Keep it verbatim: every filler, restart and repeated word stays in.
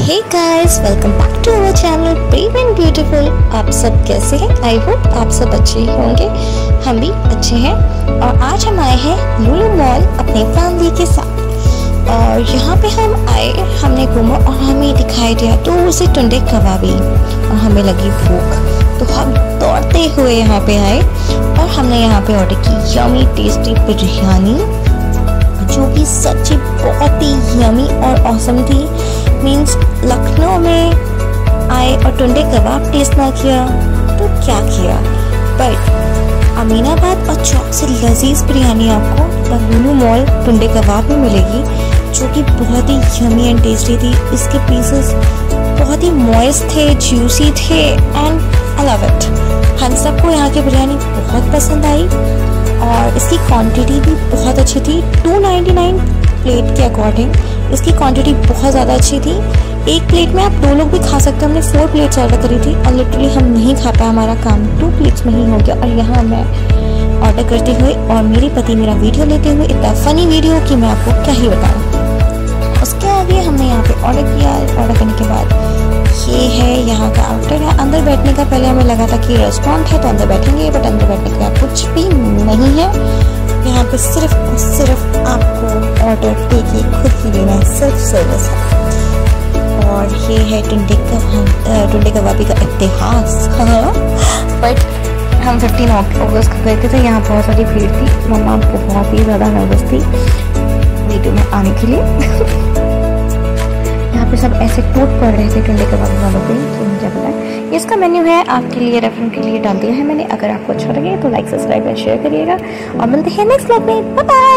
Hey guys, welcome back to our channel brave and beautiful. आप सब कैसे हैं? आई होप आप सब अच्छे ही होंगे। हम भी अच्छे हैं। और आज हम आए हैं लुलु मॉल अपने फैमिली के साथ। और यहाँ पे हम आए, हमने घूमा और हमें दिखाई दिया दूर से टुंडे कबाबी और हमें लगी भूख, तो हम दौड़ते हुए यहाँ पे आए और हमने यहाँ पे ऑर्डर की यमी टेस्टी बिरयानी, जो कि सच्ची बहुत ही यमी और ऑसम थी। मीन्स लखनऊ में आए और टुंडे कबाब टेस्ट ना किया तो क्या किया। बट अमीनाबाद और चौक से लजीज बिरयानी आपको लुलु मॉल टुंडे कबाब में मिलेगी, जो कि बहुत ही यमी एंड टेस्टी थी। इसके पीसेस बहुत ही मॉइस्ट थे, जूसी थे एंड आई लव इट। हम सबको यहाँ की बिरयानी बहुत पसंद आई और इसकी क्वांटिटी भी बहुत अच्छी थी। टू नाइन्टी नाइन प्लेट के अकॉर्डिंग इसकी क्वांटिटी बहुत ज़्यादा अच्छी थी। एक प्लेट में आप दो लोग भी खा सकते हैं। हमने फोर प्लेट्स ऑर्डर करी थी और लिटरली हम नहीं खा पाए, हमारा काम टू प्लेट्स में ही हो गया। और यहाँ मैं ऑर्डर करते हुए और मेरे पति मेरा वीडियो लेते हुए इतना फ़नी वीडियो कि मैं आपको क्या ही बताऊँ। उसके आगे हमने यहाँ पे ऑर्डर किया। ऑर्डर करने के बाद ये है यहाँ का आउटर है। अंदर बैठने का पहले हमें लगा था कि रेस्टोरेंट है तो अंदर बैठेंगे, बट अंदर बैठने का कुछ भी नहीं है। यहाँ पे सिर्फ सिर्फ आपको ऑर्डर दे के खुद ही लेना है, सेल्फ सर्विस है। और ये है टुंडे कबाब टुंडे कबाबी का इतिहास। बट हम फिफ्टीन अगस्त को गए थे, यहाँ बहुत सारी भीड़ थी। मम्मा बहुत ही ज़्यादा नर्वस थी वीडियो में आने के लिए। यहाँ पे सब ऐसे टूट पड़ रहे थे टुंडे कबाब वालों पे, तो मुझे पता है। इसका मेन्यू है आपके लिए, रेफरेंस के लिए डाल दिया है मैंने। अगर आपको अच्छा लगे तो लाइक, सब्सक्राइब एंड शेयर करिएगा और मिलते हैं नेक्स्ट व्लॉग में। Bye bye.